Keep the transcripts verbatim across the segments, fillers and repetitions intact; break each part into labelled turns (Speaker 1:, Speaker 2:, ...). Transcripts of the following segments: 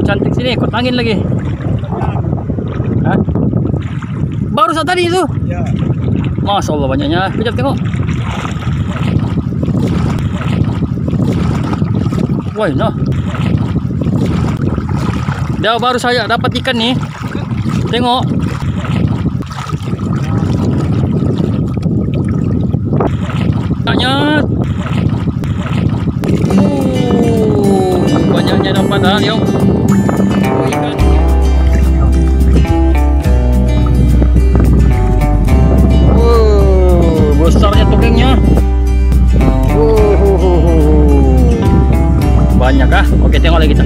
Speaker 1: cantik sini, ikut angin lagi. Hah? Baru saat tadi itu.
Speaker 2: Ya.
Speaker 1: Masya Allah banyaknya. Kejap tengok. Woi, noh. Dah baru saya dapat ikan nih. Tengok. Banyak. Oh, banyaknya dapat ah, yuk. Ikan. Oh, besarnya tokengnya. Oh, banyak ah. Oke, tengok lagi kita.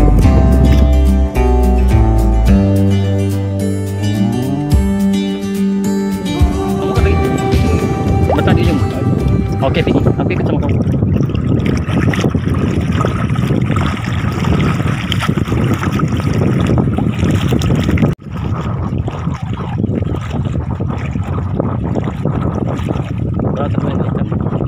Speaker 1: Tadi jom. Oke, pergi. Aku ikut sama kamu. Berat main ikan.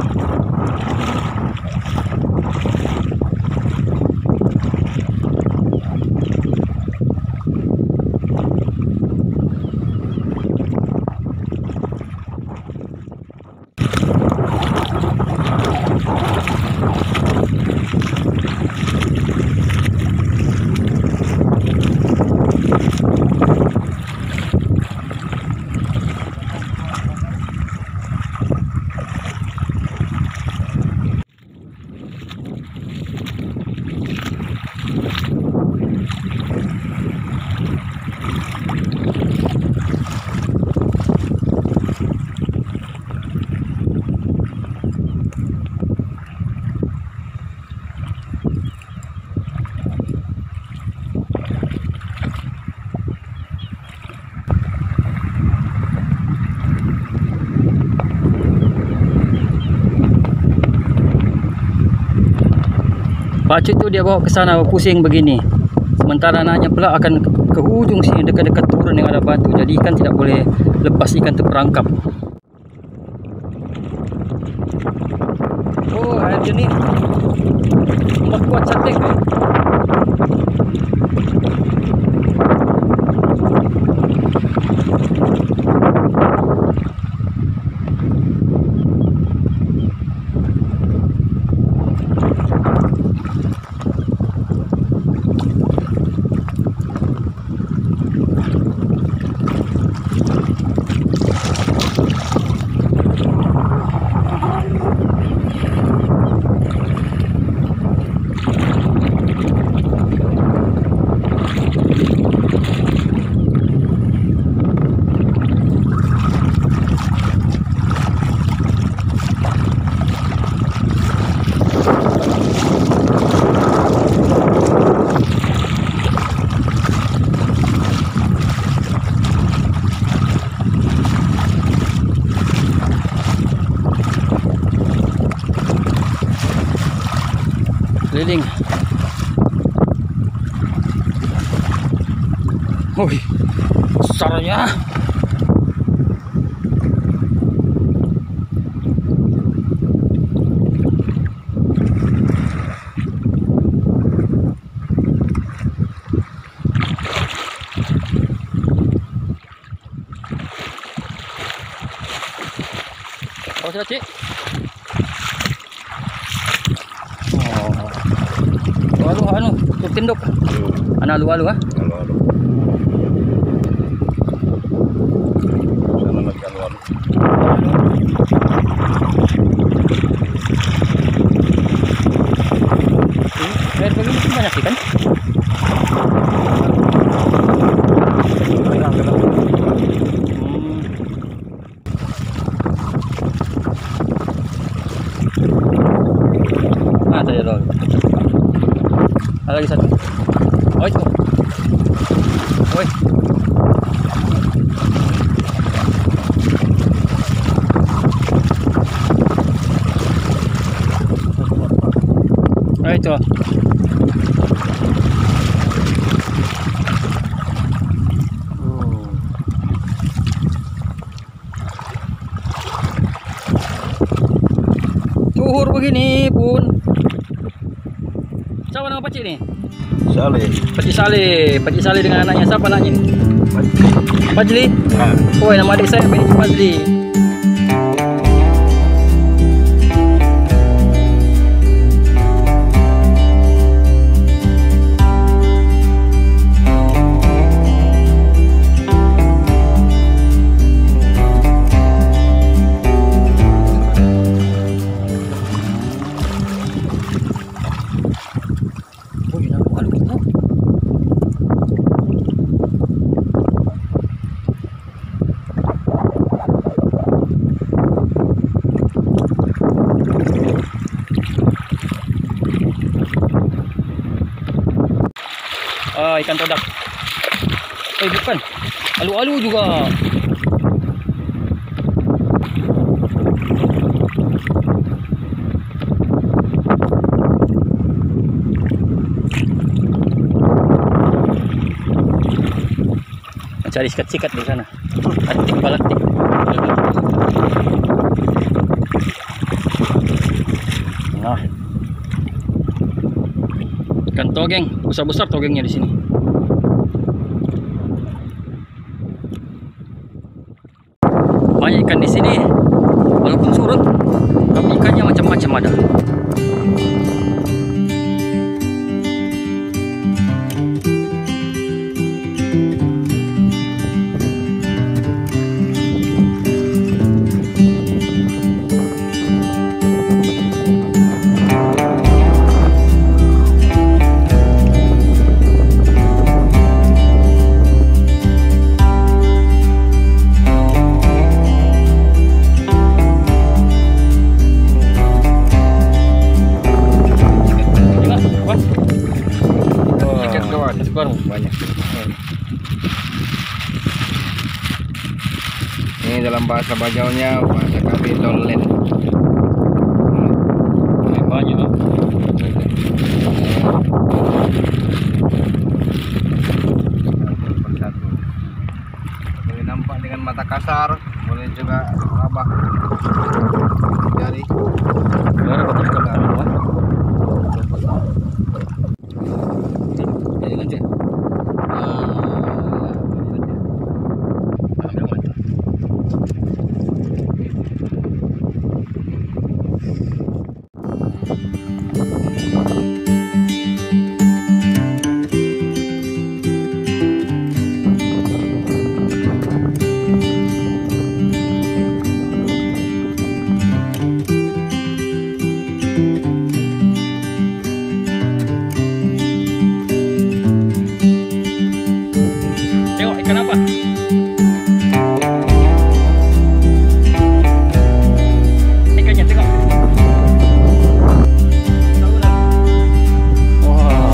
Speaker 1: Pacut tu dia bawa ke sana pusing begini. Sementara anaknya pula akan ke, ke hujung sini dekat-dekat turun yang ada batu. Jadi ikan tidak boleh lepas ikan terperangkap. Oh, air jernih. Ombak kuat cantik. Keliling. Wih, besarnya. Oh, sudah, Cik. Alu anu, tuk tinduk. Ana alu-alu ah.
Speaker 2: Alu-alu. Sana lagi alu-alu. Air begini banyak ikan. Pegang, pegang. Hmm. Ah, saya dulu. Ada lagi satu. Oi. Oi. Ayo itu. Tuhur begini pun. Siapa nama Pakcik ni?
Speaker 3: Saleh.
Speaker 1: Pakcik Saleh, Pakcik Saleh dengan anaknya. Siapa anaknya ni? Fajli.
Speaker 3: Ha.
Speaker 1: Oh, nama adik saya Pakcik Fajli. Ah, ikan todak. Eh, bukan. Alu-alu juga. Cari sikat-sikat di sana. Atik balatik. Nah. Ikan togeng, besar-besar togengnya di sini. Banyak ikan di sini, walaupun surut, tapi ikannya macam-macam ada. Baru
Speaker 3: Banyak. Ini dalam bahasa Bajaunya, bahasa kami dolen.
Speaker 1: banyak.
Speaker 3: Satu. Boleh nampak dengan mata kasar, boleh juga rabah jari.
Speaker 1: Baru betul juga. Kenapa? Ikannya tengok. Wah.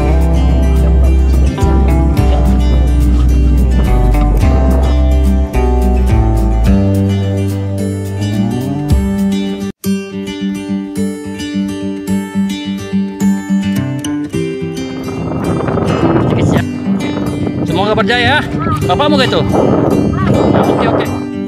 Speaker 1: Semoga berjaya. Bapakmu gitu? Nah, oke oke.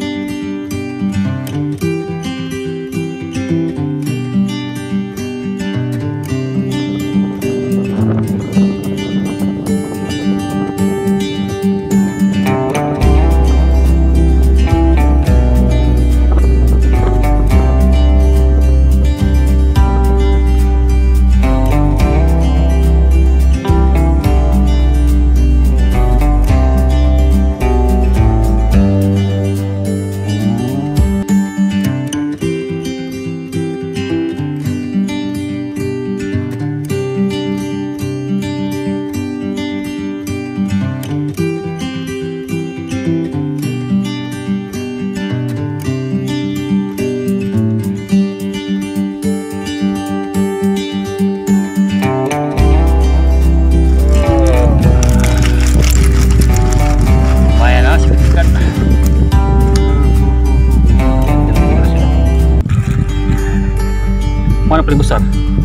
Speaker 1: Mana paling besar?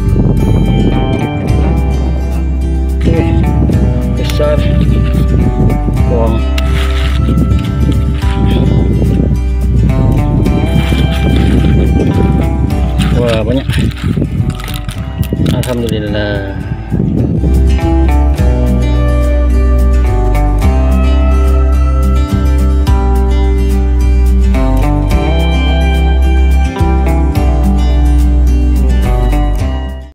Speaker 1: Oke, besar. Wow. Wah, banyak. Alhamdulillah.